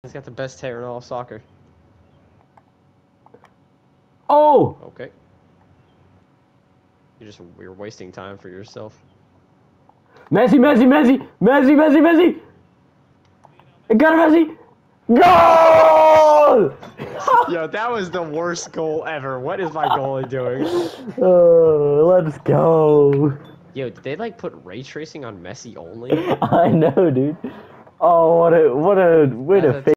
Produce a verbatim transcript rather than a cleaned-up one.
He's got the best hair in all of soccer. Oh! Okay. You're just you're wasting time for yourself. Messi, Messi, Messi, Messi, Messi, Messi! I got it, Messi! Goal! Yo, that was the worst goal ever. What is my goalie doing? Oh, let's go. Yo, did they like put ray tracing on Messi only? I know, dude. Oh, what a what a way That- to that's fake.